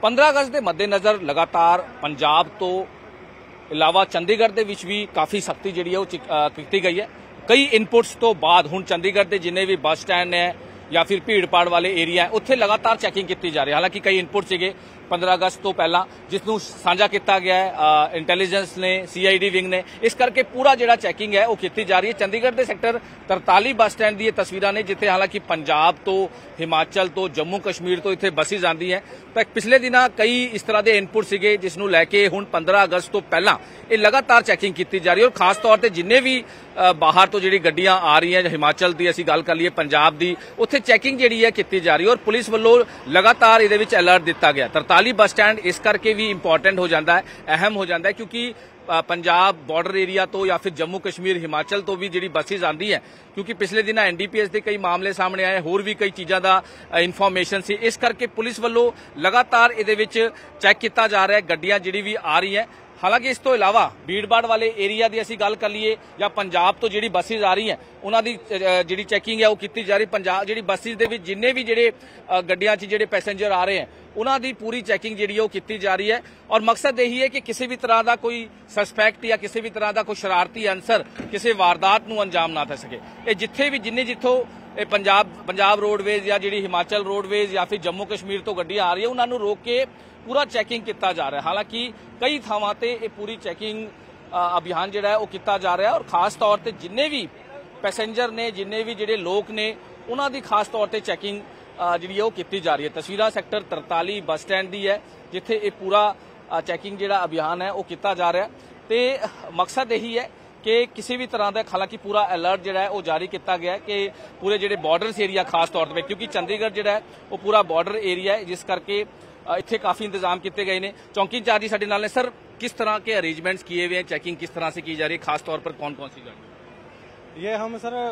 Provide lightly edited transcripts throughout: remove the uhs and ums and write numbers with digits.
15 ਅਗਸਤ ਦੇ ਮੱਦੇਨਜ਼ਰ ਲਗਾਤਾਰ ਪੰਜਾਬ ਤੋਂ ਇਲਾਵਾ ਚੰਡੀਗੜ੍ਹ ਦੇ ਵਿੱਚ ਵੀ ਕਾਫੀ ਸਖਤੀ ਜਿਹੜੀ ਹੈ ਉਹ ਕੀਤੀ ਗਈ ਹੈ। ਕਈ ਇਨਪੁਟਸ ਤੋਂ ਬਾਅਦ ਹੁਣ ਚੰਡੀਗੜ੍ਹ ਦੇ ਜਿੰਨੇ ਵੀ ਬੱਸ ਸਟੈਂਡ ਨੇ ਜਾਂ ਫਿਰ ਭੀੜ ਭਾੜ ਵਾਲੇ ਏਰੀਆ ਉੱਥੇ ਲਗਾਤਾਰ ਚੈਕਿੰਗ ਕੀਤੀ ਜਾ ਰਹੀ ਹੈ। ਹਾਲਾਂਕਿ ਕਈ ਇਨਪੁਟ ਸੀਗੇ 15 ਅਗਸਤ ਤੋਂ ਪਹਿਲਾਂ ਜਿਸ ਨੂੰ ਸਾਂਝਾ ਕੀਤਾ ਗਿਆ ਹੈ ਇੰਟੈਲੀਜੈਂਸ ਨੇ, CID ਵਿੰਗ ਨੇ, ਇਸ ਕਰਕੇ ਪੂਰਾ ਜਿਹੜਾ ਚੈਕਿੰਗ ਹੈ ਉਹ ਕੀਤੀ ਜਾ ਰਹੀ ਹੈ। ਚੰਡੀਗੜ੍ਹ ਦੇ ਸੈਕਟਰ 43 ਬੱਸ ਸਟੈਂਡ ਦੀ ਇਹ ਤਸਵੀਰਾਂ ਨੇ ਜਿੱਥੇ ਹਾਲਾਂਕਿ ਪੰਜਾਬ ਤੋਂ, ਹਿਮਾਚਲ ਤੋਂ, ਜੰਮੂ ਕਸ਼ਮੀਰ ਤੋਂ ਇੱਥੇ ਬੱਸਿਸ ਆਉਂਦੀ ਹੈ। ਤਾਂ ਪਿਛਲੇ ਦਿਨਾਂ ਕਈ ਇਸ ਤਰ੍ਹਾਂ ਦੇ ਇਨਪੁਟ ਸੀਗੇ ਜਿਸ ਨੂੰ ਲੈ ਕੇ ਹੁਣ 15 ਅਗਸਤ ਤੋਂ ਪਹਿਲਾਂ ਇਹ ਲਗਾਤਾਰ ਚੈਕਿੰਗ ਕੀਤੀ ਜਾ ਰਹੀ ਹੈ ਔਰ ਖਾਸ ਤੌਰ ਤੇ ਜਿੰਨੇ ਵੀ ਬਾਹਰ ਤੋਂ ਜਿਹੜੀ ਗੱਡੀਆਂ ਆ ਰਹੀਆਂ, ਹਿਮਾਚਲ ਦੀ ਅਸੀਂ ਗੱਲ ਕਰ ਲਈਏ, ਪੰਜਾਬ ਦੀ, ਉੱਥੇ ਚੈਕਿੰਗ ਜਿਹੜੀ ਹੈ ਕੀਤੀ ਜਾ ਰਹੀ ਹੈ ਔਰ ਪੁਲਿਸ ਵੱਲੋਂ ਲਗਾਤਾਰ ਇਹਦੇ ਵਿੱਚ ਅਲਰਟ ਦਿੱਤਾ ਗਿਆ। 43 ਬੱਸ ਸਟੈਂਡ ਇਸ ਕਰਕੇ ਵੀ ਇੰਪੋਰਟੈਂਟ ਹੋ ਜਾਂਦਾ ਹੈ, ਅਹਿਮ ਹੋ ਜਾਂਦਾ ਹੈ ਕਿਉਂਕਿ ਪੰਜਾਬ ਬਾਰਡਰ ਏਰੀਆ ਤੋਂ ਜਾਂ ਫਿਰ ਜੰਮੂ ਕਸ਼ਮੀਰ, ਹਿਮਾਚਲ ਤੋਂ ਵੀ ਜਿਹੜੀ ਬੱਸਿਸ ਆਉਂਦੀ ਹੈ ਕਿਉਂਕਿ ਪਿਛਲੇ ਦਿਨਾਂ NDPS ਦੇ ਕਈ ਮਾਮਲੇ ਸਾਹਮਣੇ ਆਏ, ਹੋਰ ਵੀ ਕਈ ਚੀਜ਼ਾਂ ਦਾ ਇਨਫੋਰਮੇਸ਼ਨ ਸੀ। ਇਸ ਕਰਕੇ ਪੁਲਿਸ ਵੱਲੋਂ ਲਗਾਤਾਰ ਇਹਦੇ ਵਿੱਚ ਚੈੱਕ ਕੀਤਾ ਜਾ ਰਿਹਾ ਹੈ ਗੱਡੀਆਂ ਜਿਹੜੀ ਵੀ ਆ ਰਹੀ ਹੈ। ਹਾਲਾਂਕਿ ਇਸ ਤੋਂ ਇਲਾਵਾ ਭੀੜਭਾੜ ਵਾਲੇ ਏਰੀਆ ਦੀ ਅਸੀਂ ਗੱਲ ਕਰ ਲਈਏ ਜਾਂ ਪੰਜਾਬ ਤੋਂ ਜਿਹੜੀ ਬੱਸਿਸ ਆ ਰਹੀ ਹੈ ਉਹਨਾਂ ਦੀ ਜਿਹੜੀ ਚੈਕਿੰਗ ਹੈ ਉਹ ਕੀਤੀ ਜਾ ਰਹੀ। ਪੰਜਾਬ ਜਿਹੜੀ ਬੱਸਿਸ ਦੇ ਵਿੱਚ ਜਿੰਨੇ ਵੀ ਜਿਹੜੇ ਗੱਡੀਆਂ 'ਚ ਜਿਹੜੇ ਪੈਸੇਂਜਰ ਆ ਰਹੇ ਹੈ ਉਹਨਾਂ ਦੀ ਪੂਰੀ ਚੈਕਿੰਗ ਜਿਹੜੀ ਹੈ ਉਹ ਕੀਤੀ ਜਾ ਰਹੀ ਹੈ ਔਰ ਮਕਸਦ ਇਹੀ ਹੈ ਕਿ ਕਿਸੇ ਵੀ ਤਰ੍ਹਾਂ ਦਾ ਕੋਈ ਸਸਪੈਕਟ ਜਾਂ ਕਿਸੇ ਵੀ ਤਰ੍ਹਾਂ ਦਾ ਕੋਈ ਸ਼ਰਾਰਤੀ ਅਨਸਰ ਕਿਸੇ ਵਾਰਦਾਤ ਨੂੰ ਅੰਜਾਮ ਨਾ ਦੇ ਸਕੇ। ਇਹ ਜਿੱਥੇ ਵੀ ਜਿੱਥੋਂ ਇਹ ਪੰਜਾਬ ਰੋਡਵੇਜ਼ ਜਾਂ ਜਿਹੜੀ ਹਿਮਾਚਲ ਰੋਡਵੇਜ਼ ਜਾਂ ਫਿਰ ਜੰਮੂ ਕਸ਼ਮੀਰ ਤੋਂ ਗੱਡੀਆਂ ਆ ਰਹੀਆਂ ਉਹਨਾਂ ਨੂੰ ਰੋਕ ਕੇ ਪੂਰਾ ਚੈਕਿੰਗ ਕੀਤਾ ਜਾ ਰਿਹਾ। ਹਾਲਾਂਕਿ ਕਈ ਥਾਵਾਂ ਤੇ ਇਹ ਪੂਰੀ ਚੈਕਿੰਗ ਅਭਿਆਨ ਜਿਹੜਾ ਹੈ ਉਹ ਕੀਤਾ ਜਾ ਰਿਹਾ ਔਰ ਖਾਸ ਤੌਰ ਤੇ ਜਿੰਨੇ ਵੀ ਪੈਸੇਂਜਰ ਨੇ, ਜਿੰਨੇ ਵੀ ਜਿਹੜੇ ਲੋਕ ਨੇ, ਉਹਨਾਂ ਦੀ ਖਾਸ ਤੌਰ ਤੇ ਚੈਕਿੰਗ ਜਿਹੜੀ ਹੈ ਉਹ ਕੀਤੀ ਜਾ ਰਹੀ ਹੈ। ਤਸਵੀਰਾਂ ਸੈਕਟਰ 43 ਬੱਸ ਸਟੈਂਡ ਦੀ ਹੈ ਜਿੱਥੇ ਇਹ ਪੂਰਾ ਚੈਕਿੰਗ ਜਿਹੜਾ ਅਭਿਆਨ ਹੈ ਉਹ ਕੀਤਾ ਜਾ ਰਿਹਾ ਤੇ ਮਕਸਦ ਇਹੀ ਹੈ ਕਿ ਕਿਸੇ ਵੀ ਤਰ੍ਹਾਂ ਦਾ, ਹਾਲਾਂਕਿ ਪੂਰਾ ਅਲਰਟ ਜਿਹੜਾ ਹੈ ਉਹ ਜਾਰੀ ਕੀਤਾ ਗਿਆ ਹੈ ਕਿ ਪੂਰੇ ਜਿਹੜੇ ਬਾਰਡਰਸ ਏਰੀਆ ਖਾਸ ਤੌਰ ਤੇ ਕਿਉਂਕਿ ਚੰਡੀਗੜ੍ਹ ਜਿਹੜਾ ਹੈ ਉਹ ਪੂਰਾ ਬਾਰਡਰ ਏਰੀਆ ਹੈ ਜਿਸ ਕਰਕੇ ਇੱਥੇ काफी इंतजाम किए गए हैं। चौकी इंचार्ज साडे नाल ने। सर, किस तरह के अरेंजमेंट्स किए हुए हैं, चेकिंग किस तरह से की जा रही है, खास तौर पर कौन कौन सी गाड़ी? ये हम सर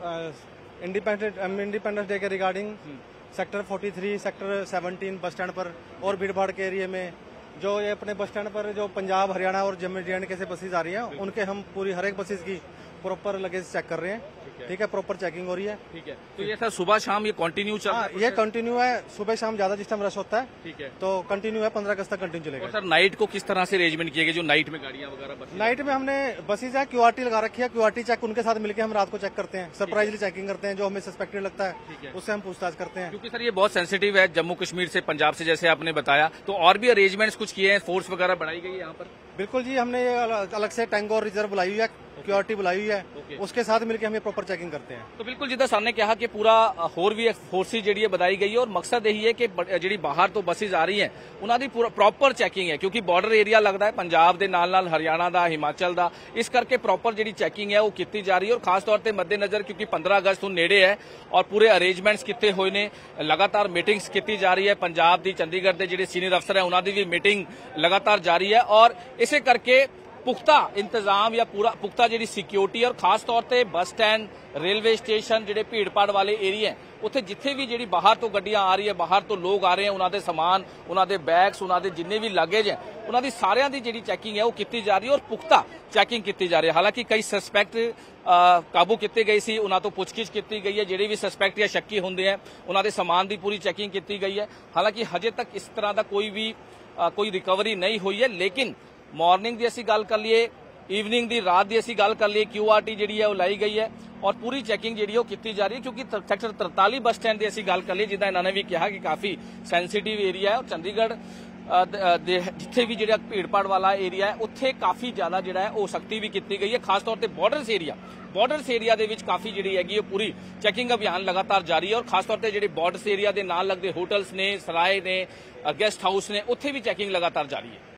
इंडिपेंडेंस डे के regarding sector 43, sector 17 bus stand पर और भीड़ भाड़ के एरिया में जो ये अपने बस स्टैंड पर जो पंजाब, हरियाणा और जम्मू JNK से बसेज आ रही हैं उनके हम पूरी हर एक बसेज की प्रॉपर लगेज चेक कर रहे हैं। ठीक है, प्रॉपर चेकिंग हो रही है। ठीक है, तो ये सर सुबह शाम ये कंटिन्यू चल रहा है? ये कंटिन्यू है, सुबह शाम ज्यादा जिस टाइम रश होता है। ठीक है, तो कंटिन्यू है, 15 अगस्त तक कंटिन्यू चलेगा। और सर नाइट को किस तरह से अरेंजमेंट किए गए जो नाइट में गाड़ियां वगैरह? नाइट में हमने बसेज है QRT लगा रखी है, QRT चेक उनके साथ मिलकर हम रात को चेक करते हैं, सरप्राइजली चेकिंग करते हैं, जो हमें सस्पेक्टेड लगता है उससे हम पूछताछ करते हैं। क्योंकि सर ये बहुत सेंसिटिव है जम्मू कश्मीर से, पंजाब से, जैसे आपने बताया, तो और भी अरेंजमेंट्स कुछ किए हैं, फोर्स वगैरह बढ़ाई गई है यहाँ पर? बिल्कुल जी, हमने ये अलग से टैंगो और रिजर्व बुलाई हुई है, QRT बुलाई हुई है, उसके साथ मिलकर हम ये प्रॉपर चेकिंग करते हैं। तो बिल्कुल जिदा सर ने कहा कि पूरा होर भी फोर्सिस जी बताई गई है और मकसद यही है कि जी बाहर तो बसेज आ रही हैं उन्होंने पूरा प्रॉपर चैकिंग है क्योंकि बॉर्डर एरिया लगता है पंजाब के नाल हरियाणा का, हिमाचल का, इस करके प्रॉपर जी चैकिंग है वो की जा रही है और खास तौर पर मद्देनजर क्योंकि 15 अगस्त हूँ नेड़े है और पूरे अरेंजमेंट्स किए हुए ने, लगातार मीटिंग्स की जा रही है। पंजाब की, चंडीगढ़ के जो सीनियर अफसर है उन्होंने भी मीटिंग लगातार जारी है और इस करके पुख्ता इंतजाम या पूरा पुख्ता जी सिक्योरिटी और खास तौर पर बस स्टैंड, रेलवे स्टेशन, जो भीड़ भाड़ वाले एरिया उत्थे जिथे भी जी बाहर तो गड्डियां आ रही है, बाहर तो लोग आ रहे हैं, उन्होंने समान, उन्होंने बैग्स, उन्होंने जिन्ने भी लगेज है उन्होंने सारियां दी जी चैकिंग है वो की जा रही है और पुख्ता चैकिंग की जा रही है। हालांकि कई सस्पैक्ट काबू किए गए सी, उन्होंने तो पुछगिछ की गई है, ਜਿਹੜੇ भी सस्पैक्ट या शक्की होंगे हैं उन्होंने समान की पूरी चैकिंग की गई है। हालांकि हजे तक इस तरह का कोई रिकवरी नहीं हुई है, लेकिन मॉर्निंग की असी गल कर लीए, ईवनिंग की, रात की असी गल कर लीए, QRT जी है वो लाई गई है और पूरी चैकिंग जी की जा रही है क्योंकि सैक्टर 43 बस स्टैंड की असी गल कर लीए जिदा इन्होंने भी कहा कि काफ़ी सेंसिटिव एरिया है और चंडीगढ़ जिथे भी जो भीड़ भाड़ वाला एरिया है उत्थे काफ़ी ज़्यादा जो है सख्ती भी की गई है। खास तौर पर बॉर्डर्स एरिया के काफ़ी जी है पूरी चैकिंग अभियान लगातार जारी है और खास तौर पर जो बॉर्डर्स एरिया के नाल लगते होटल्स ने, सराय ने, गेस्ट हाउस ने, उत्थे भी चैकिंग लगातार जारी है।